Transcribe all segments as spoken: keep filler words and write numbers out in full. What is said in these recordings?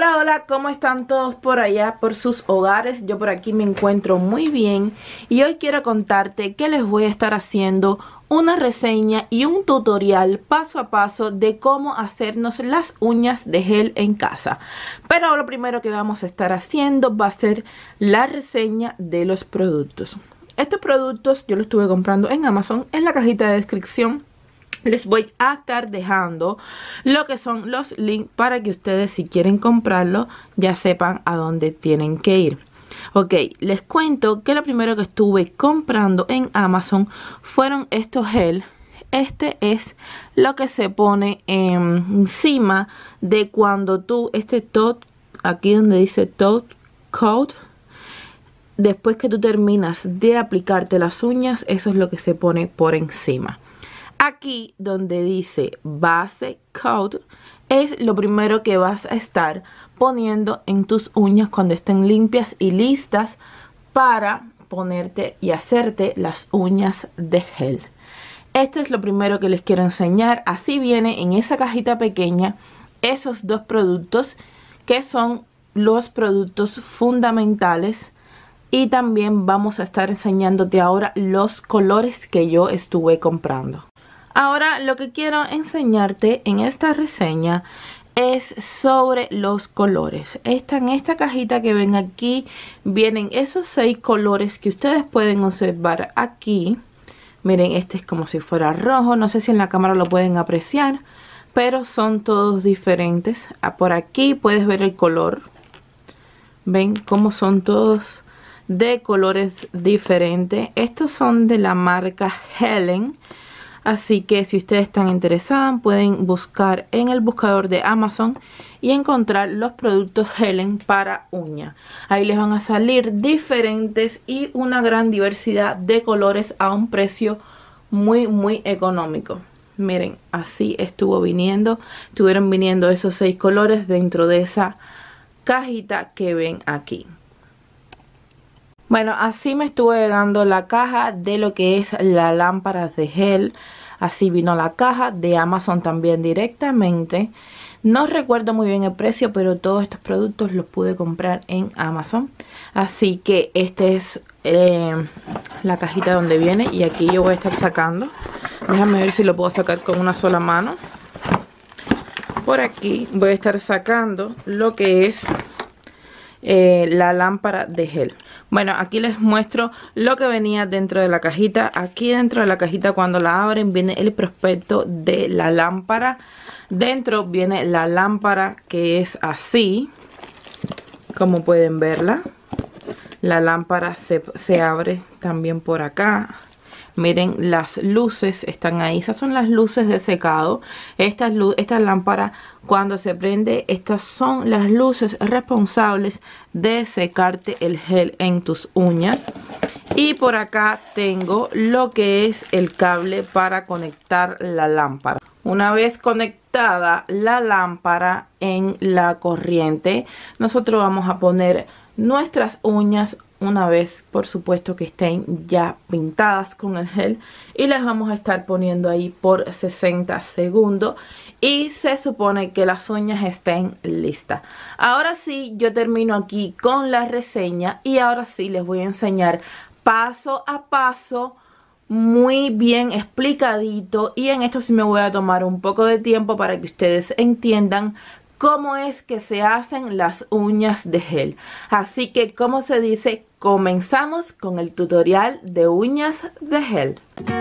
Hola, hola, ¿cómo están todos por allá, por sus hogares? Yo por aquí me encuentro muy bien y hoy quiero contarte que les voy a estar haciendo una reseña y un tutorial paso a paso de cómo hacernos las uñas de gel en casa. Pero lo primero que vamos a estar haciendo va a ser la reseña de los productos. Estos productos yo los estuve comprando en Amazon. En la cajita de descripción les voy a estar dejando lo que son los links para que ustedes, si quieren comprarlo, ya sepan a dónde tienen que ir. Ok, les cuento que lo primero que estuve comprando en Amazon fueron estos gel. Este es lo que se pone encima de cuando tú, este top, aquí donde dice top coat, después que tú terminas de aplicarte las uñas, eso es lo que se pone por encima. Aquí donde dice base coat es lo primero que vas a estar poniendo en tus uñas cuando estén limpias y listas para ponerte y hacerte las uñas de gel. Esto es lo primero que les quiero enseñar. Así viene en esa cajita pequeña esos dos productos que son los productos fundamentales. Y también vamos a estar enseñándote ahora los colores que yo estuve comprando. Ahora lo que quiero enseñarte en esta reseña es sobre los colores. Esta, en esta cajita que ven aquí vienen esos seis colores que ustedes pueden observar aquí. Miren, este es como si fuera rojo. No sé si en la cámara lo pueden apreciar, pero son todos diferentes. Por aquí puedes ver el color. Ven cómo son todos de colores diferentes. Estos son de la marca Helen. Así que si ustedes están interesados pueden buscar en el buscador de Amazon y encontrar los productos Helen para uña. Ahí les van a salir diferentes y una gran diversidad de colores a un precio muy muy económico. Miren, así estuvo viniendo, estuvieron viniendo esos seis colores dentro de esa cajita que ven aquí. Bueno, así me estuve dando la caja de lo que es la lámpara de gel. Así vino la caja de Amazon también directamente. No recuerdo muy bien el precio, pero todos estos productos los pude comprar en Amazon. Así que esta es eh, la cajita donde viene. Y aquí yo voy a estar sacando. Déjame ver si lo puedo sacar con una sola mano. Por aquí voy a estar sacando lo que es Eh, la lámpara de gel. Bueno, aquí les muestro lo que venía dentro de la cajita. Aquí dentro de la cajita, cuando la abren, viene el prospecto de la lámpara. Dentro viene la lámpara, que es así, como pueden verla. La lámpara se, se abre también por acá. Miren, las luces están ahí. Esas son las luces de secado. Estas, esta lámpara, cuando se prende, estas son las luces responsables de secarte el gel en tus uñas. Y por acá tengo lo que es el cable para conectar la lámpara. Una vez conectada la lámpara en la corriente, nosotros vamos a poner nuestras uñas una vez, por supuesto, que estén ya pintadas con el gel, y las vamos a estar poniendo ahí por sesenta segundos y se supone que las uñas estén listas. Ahora sí, yo termino aquí con la reseña y ahora sí les voy a enseñar paso a paso, muy bien explicadito, y en esto sí me voy a tomar un poco de tiempo para que ustedes entiendan cómo es que se hacen las uñas de gel. Así que, como se dice, comenzamos con el tutorial de uñas de gel.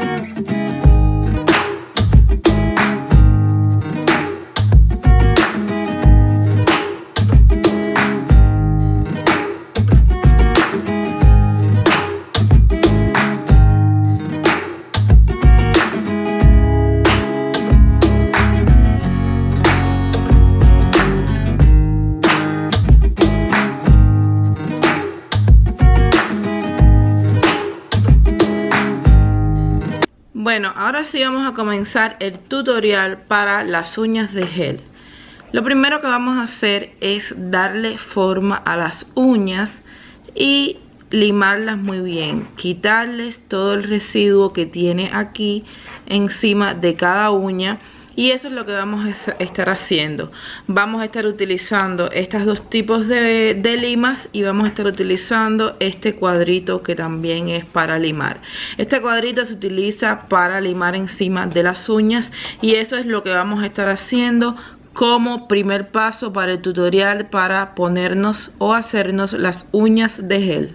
Bueno, ahora sí vamos a comenzar el tutorial para las uñas de gel. Lo primero que vamos a hacer es darle forma a las uñas y limarlas muy bien. Quitarles todo el residuo que tiene aquí encima de cada uña y eso es lo que vamos a estar haciendo. Vamos a estar utilizando estos dos tipos de, de limas y vamos a estar utilizando este cuadrito que también es para limar. Este cuadrito se utiliza para limar encima de las uñas y eso es lo que vamos a estar haciendo como primer paso para el tutorial para ponernos o hacernos las uñas de gel.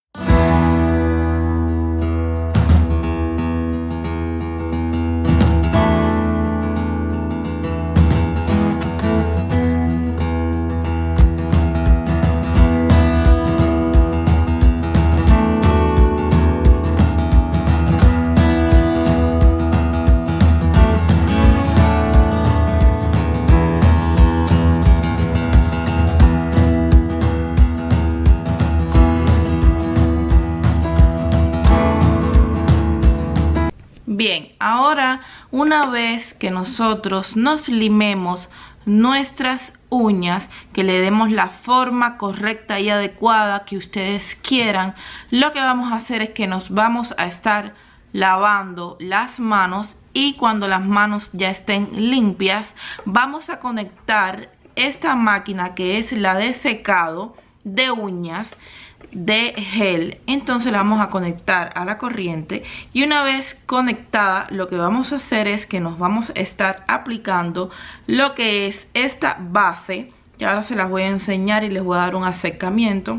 Bien, ahora una vez que nosotros nos limemos nuestras uñas, que le demos la forma correcta y adecuada que ustedes quieran, lo que vamos a hacer es que nos vamos a estar lavando las manos y cuando las manos ya estén limpias, vamos a conectar esta máquina que es la de secado de uñas de gel. Entonces la vamos a conectar a la corriente y una vez conectada lo que vamos a hacer es que nos vamos a estar aplicando lo que es esta base, que ahora se las voy a enseñar y les voy a dar un acercamiento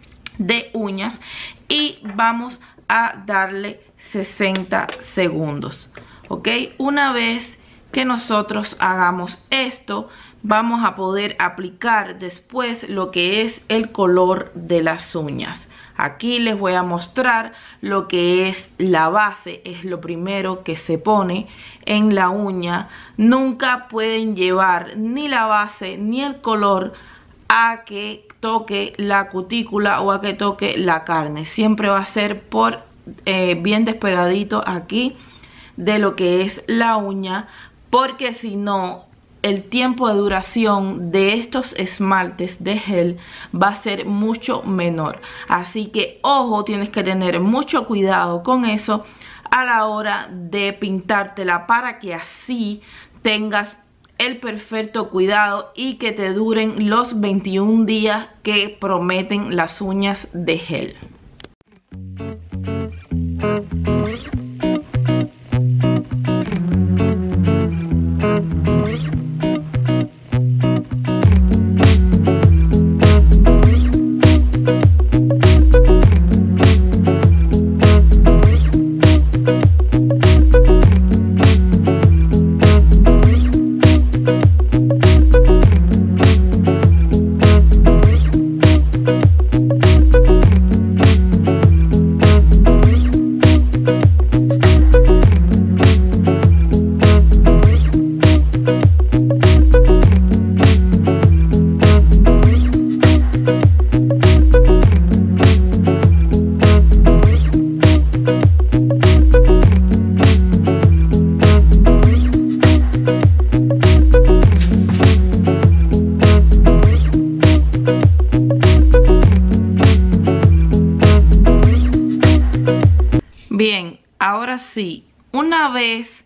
de uñas y vamos a darle sesenta segundos, ok. Una vez que nosotros hagamos esto, vamos a poder aplicar después lo que es el color de las uñas. Aquí les voy a mostrar lo que es la base, es lo primero que se pone en la uña. Nunca pueden llevar ni la base ni el color a que toque la cutícula o a que toque la carne. Siempre va a ser por eh, bien despegadito aquí de lo que es la uña, porque si no, el tiempo de duración de estos esmaltes de gel va a ser mucho menor. Así que ojo, tienes que tener mucho cuidado con eso a la hora de pintártela para que así tengas el perfecto cuidado y que te duren los veintiún días que prometen las uñas de gel. Bien, ahora sí, una vez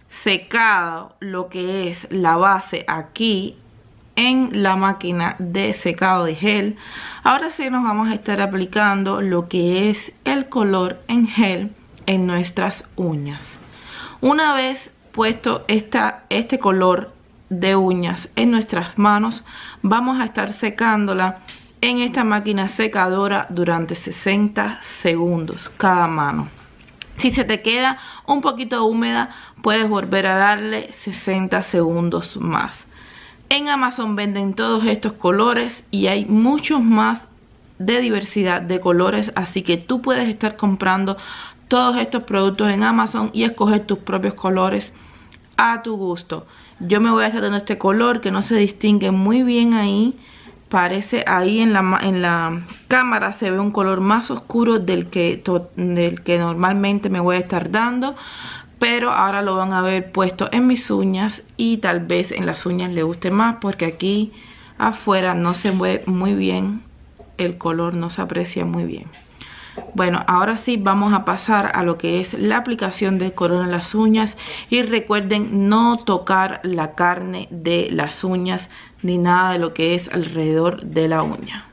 secado lo que es la base aquí en la máquina de secado de gel, ahora sí nos vamos a estar aplicando lo que es el color en gel en nuestras uñas. Una vez puesto esta, este color de uñas en nuestras manos, vamos a estar secándola en esta máquina secadora durante sesenta segundos cada mano. Si se te queda un poquito húmeda, puedes volver a darle sesenta segundos más. En Amazon venden todos estos colores y hay muchos más de diversidad de colores, así que tú puedes estar comprando todos estos productos en Amazon y escoger tus propios colores a tu gusto. Yo me voy a estar dando este color que no se distingue muy bien ahí. Parece ahí en la, en la cámara se ve un color más oscuro del que, del que normalmente me voy a estar dando, pero ahora lo van a ver puesto en mis uñas y tal vez en las uñas le guste más porque aquí afuera no se ve muy bien el color, no se aprecia muy bien. Bueno, ahora sí vamos a pasar a lo que es la aplicación de corona en las uñas. Y recuerden no tocar la carne de las uñas ni nada de lo que es alrededor de la uña.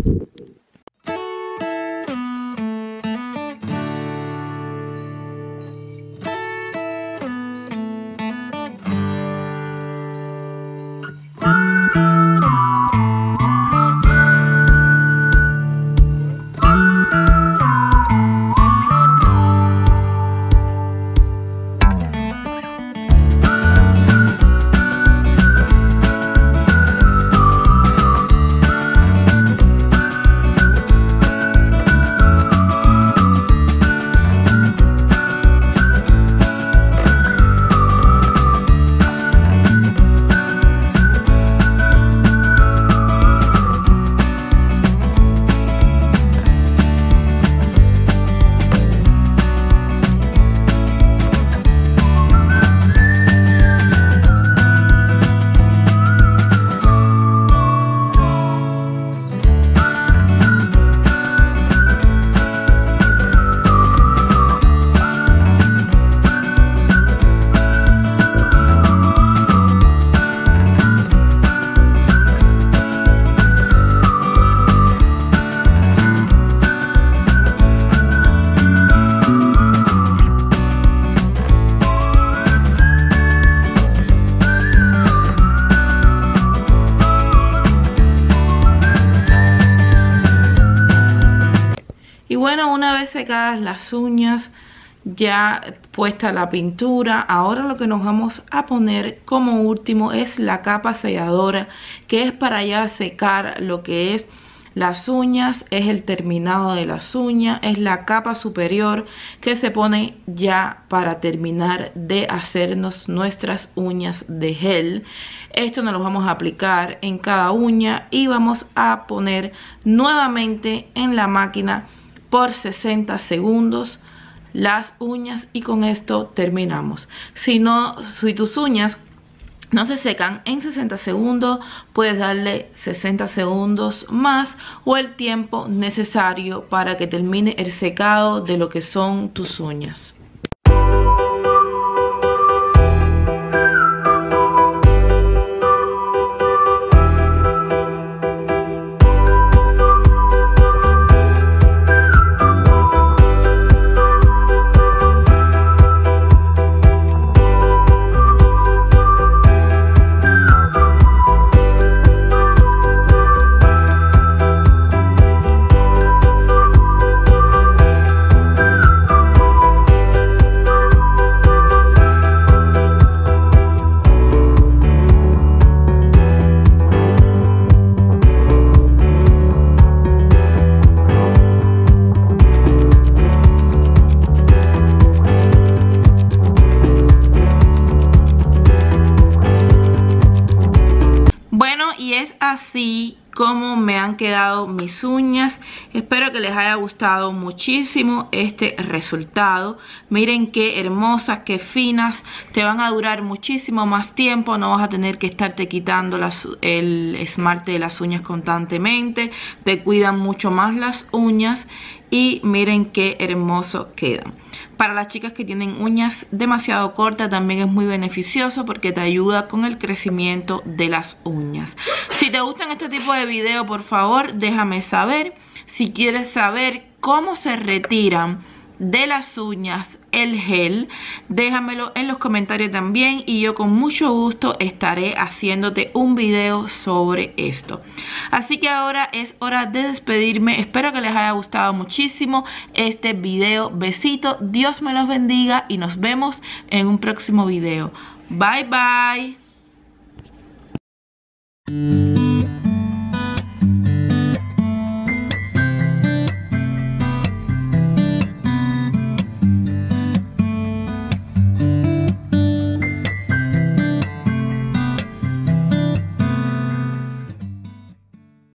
Y bueno, una vez secadas las uñas, ya puesta la pintura, ahora lo que nos vamos a poner como último es la capa selladora, que es para ya secar lo que es las uñas, es el terminado de las uñas, es la capa superior que se pone ya para terminar de hacernos nuestras uñas de gel. Esto nos lo vamos a aplicar en cada uña y vamos a poner nuevamente en la máquina por sesenta segundos las uñas y con esto terminamos. Si no, si tus uñas no se secan en sesenta segundos, puedes darle sesenta segundos más o el tiempo necesario para que termine el secado de lo que son tus uñas. Y es así como me han quedado mis uñas. Espero que les haya gustado muchísimo este resultado. Miren qué hermosas, qué finas. Te van a durar muchísimo más tiempo. No vas a tener que estarte quitando las, el esmalte de las uñas constantemente. Te cuidan mucho más las uñas. Y miren qué hermoso quedan. Para las chicas que tienen uñas demasiado cortas también es muy beneficioso porque te ayuda con el crecimiento de las uñas. Si te gustan este tipo de video, por favor déjame saber. Si quieres saber cómo se retiran de las uñas el gel, déjamelo en los comentarios también y yo con mucho gusto estaré haciéndote un video sobre esto. Así que ahora es hora de despedirme. Espero que les haya gustado muchísimo este video. Besito, Dios me los bendiga y nos vemos en un próximo video. Bye bye.